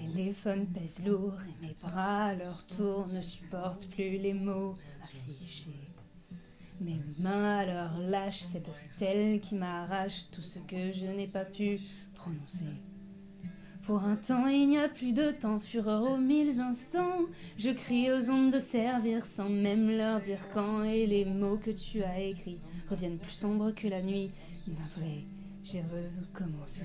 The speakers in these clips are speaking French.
téléphone pèse lourd et mes bras à leur tour ne supportent plus les mots affichés. Mes mains alors lâchent cette stèle qui m'arrache tout ce que je n'ai pas pu prononcer. Pour un temps, il n'y a plus de temps, fureur aux 1000 instants. Je crie aux ondes de servir sans même leur dire quand. Et les mots que tu as écrits reviennent plus sombres que la nuit. Navré, j'ai recommencé.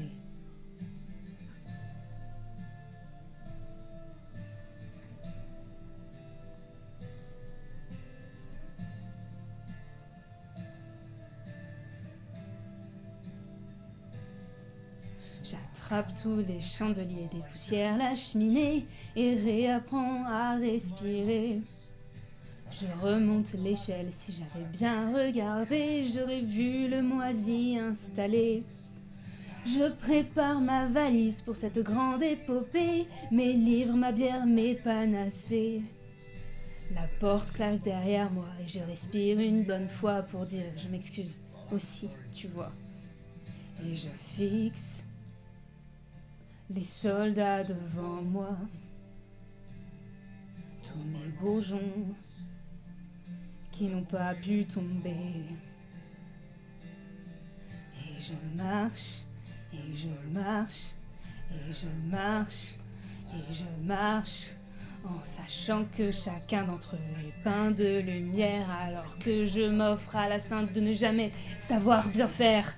J'attrape tous les chandeliers, des poussières, la cheminée et réapprends à respirer. Je remonte l'échelle, si j'avais bien regardé, j'aurais vu le moisi installé. Je prépare ma valise pour cette grande épopée, mes livres, ma bière, mes panacées. La porte claque derrière moi et je respire une bonne fois pour dire je m'excuse aussi, tu vois. Et je fixe les soldats devant moi, tous mes bourgeons qui n'ont pas pu tomber. Et je marche, et je marche, et je marche, et je marche, en sachant que chacun d'entre eux est peint de lumière, alors que je m'offre à la sainte de ne jamais savoir bien faire.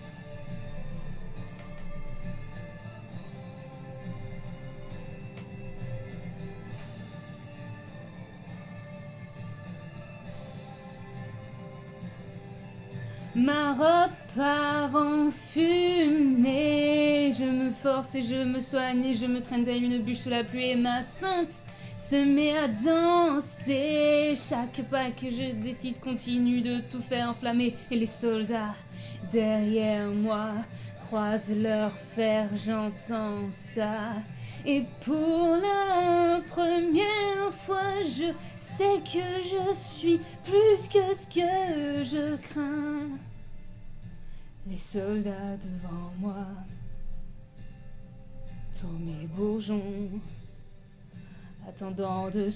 Ma robe part en fumée, je me force et je me soigne et je me traîne telle une bûche sous la pluie et ma sainte se met à danser. Chaque pas que je décide continue de tout faire enflammer et les soldats derrière moi croisent leur fer, j'entends ça. Et pour la première fois, je sais que je suis plus que ce que je crains. Les soldats devant moi, tous mes bourgeons, attendant de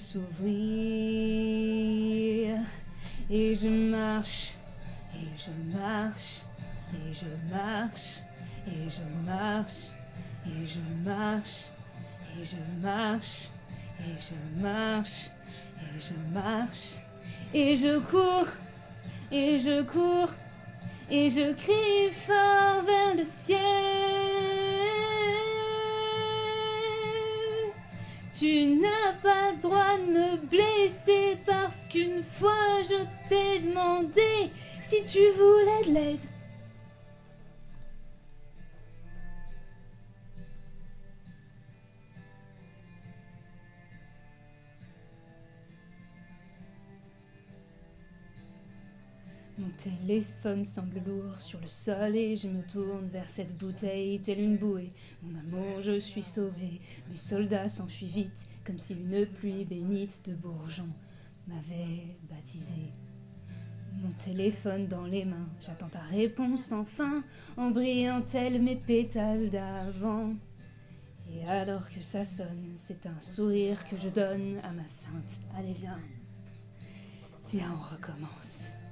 s'ouvrir. Et je marche, et je marche, et je marche, et je marche, et je marche. Et je marche, et je marche, et je marche, et je cours, et je cours, et je crie fort vers le ciel. Tu n'as pas le droit de me blesser parce qu'une fois je t'ai demandé si tu voulais de l'aide. Mon téléphone semble lourd sur le sol et je me tourne vers cette bouteille telle une bouée. Mon amour, je suis sauvé. Les soldats s'enfuient vite, comme si une pluie bénite de bourgeons m'avait baptisé. Mon téléphone dans les mains, j'attends ta réponse enfin, en brillant tels mes pétales d'avant. Et alors que ça sonne, c'est un sourire que je donne à ma sainte. Allez, viens, viens, on recommence.